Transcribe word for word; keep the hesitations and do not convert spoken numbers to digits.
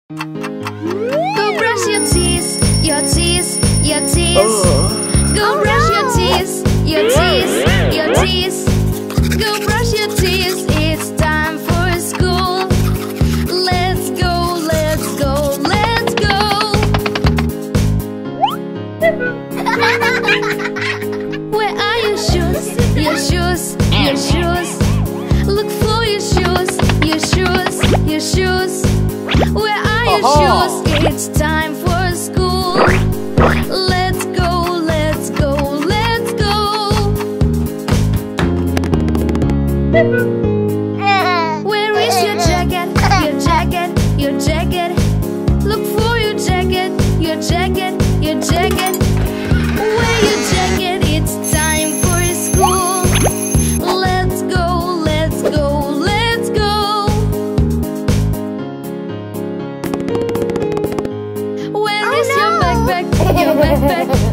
Go brush your teeth, your teeth, your teeth. Go brush your teeth, your teeth, your teeth. Go brush your teeth, it's time for school. Let's go, let's go, let's go. Where are your shoes, your shoes, your shoes? Look for your shoes, your shoes, your shoes. Where are your shoes? It's time for school. Let's go, let's go, let's go. Where is your jacket? Your jacket, your jacket. Look for your jacket, your jacket, your jacket. Wear your jacket, it's time for school. Let's go, let's go, let's go. Where is your backpack? Your backpack,